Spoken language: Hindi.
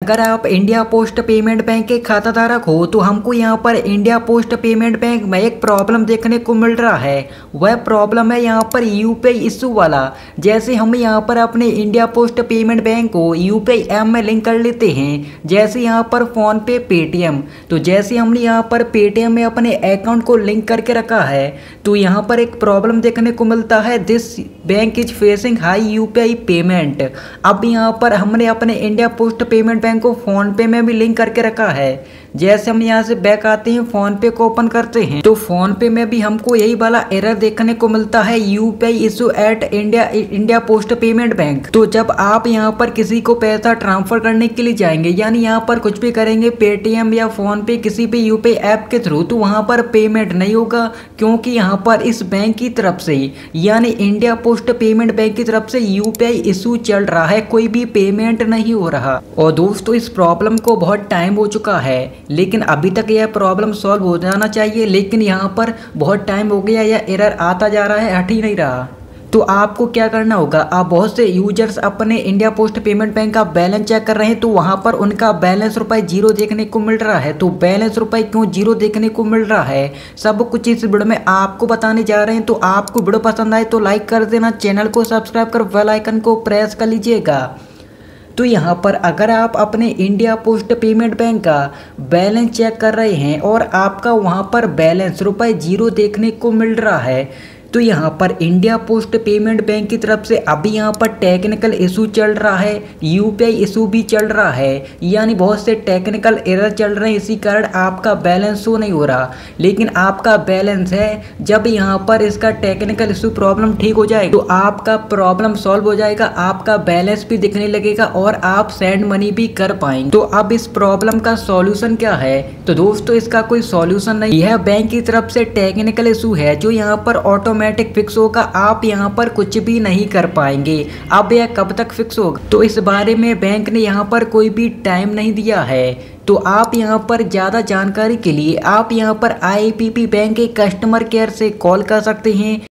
अगर आप इंडिया पोस्ट पेमेंट बैंक के खाता धारक हो तो हमको यहाँ पर इंडिया पोस्ट पेमेंट बैंक में एक प्रॉब्लम देखने को मिल रहा है। वह प्रॉब्लम है यहाँ पर यूपीआई इशू वाला। जैसे हम यहाँ पर अपने इंडिया पोस्ट पेमेंट बैंक को यूपीआई ऐप में लिंक कर लेते हैं, जैसे यहाँ पर फोन पे, पेटीएम। तो जैसे हमने यहाँ पर पेटीएम में अपने अकाउंट को लिंक करके रखा है तो यहाँ पर एक प्रॉब्लम देखने को मिलता है, this bank is facing high UPI payment. अब यहाँ पर हमने अपने इंडिया पोस्ट पेमेंट बैंक को फोन पे में भी लिंक करके रखा है। जैसे हम यहाँ से बैक आते हैं, फोन पे को ओपन करते हैं तो फोन पे में भी हमको यही वाला एरर देखने को मिलता है, UPI issue at India post payment bank. तो जब आप यहाँ पर किसी को पैसा ट्रांसफर करने के लिए जाएंगे, यानी यहाँ पर कुछ भी करेंगे पेटीएम या फोन पे किसी भी यूपीआई ऐप के थ्रू, तो वहाँ पर पेमेंट नहीं होगा, क्योंकि यहाँ पर इस बैंक की तरफ से यानी इंडिया पोस्ट पेमेंट बैंक की तरफ से यूपीआई इशू चल रहा है, कोई भी पेमेंट नहीं हो रहा। और दोस्तों इस प्रॉब्लम को बहुत टाइम हो चुका है, लेकिन अभी तक यह प्रॉब्लम सॉल्व हो जाना चाहिए, लेकिन यहाँ पर बहुत टाइम हो गया, यह एरर आता जा रहा है, हट ही नहीं रहा। तो आपको क्या करना होगा, आप बहुत से यूजर्स अपने इंडिया पोस्ट पेमेंट बैंक का बैलेंस चेक कर रहे हैं तो वहाँ पर उनका बैलेंस रुपए जीरो देखने को मिल रहा है। तो बैलेंस रुपए क्यों जीरो देखने को मिल रहा है, सब कुछ इस वीडियो में आपको बताने जा रहे हैं। तो आपको वीडियो पसंद आए तो लाइक कर देना, चैनल को सब्सक्राइब कर बेल आइकन को प्रेस कर लीजिएगा। तो यहाँ पर अगर आप अपने इंडिया पोस्ट पेमेंट बैंक का बैलेंस चेक कर रहे हैं और आपका वहाँ पर बैलेंस रुपए जीरो देखने को मिल रहा है, तो यहाँ पर इंडिया पोस्ट पेमेंट बैंक की तरफ से अभी यहाँ पर टेक्निकल इशू चल रहा है, यूपीआई इशू भी चल रहा है, यानी बहुत से टेक्निकल एरर चल रहे हैं, इसी कारण आपका बैलेंस शो नहीं हो रहा। लेकिन आपका बैलेंस है, जब यहाँ पर इसका टेक्निकल इशू प्रॉब्लम ठीक हो जाएगा तो आपका प्रॉब्लम सॉल्व हो जाएगा, आपका बैलेंस भी दिखने लगेगा और आप सेंड मनी भी कर पाएंगे। तो अब इस प्रॉब्लम का सॉल्यूशन क्या है, तो दोस्तों इसका कोई सॉल्यूशन नहीं, यह बैंक की तरफ से टेक्निकल इशू है जो यहाँ पर ऑटोमेटिक फिक्स होगा, आप यहाँ पर कुछ भी नहीं कर पाएंगे। अब यह कब तक फिक्स होगा तो इस बारे में बैंक ने यहाँ पर कोई भी टाइम नहीं दिया है। तो आप यहाँ पर ज़्यादा जानकारी के लिए आप यहाँ पर आईपीपी बैंक के कस्टमर केयर से कॉल कर सकते हैं।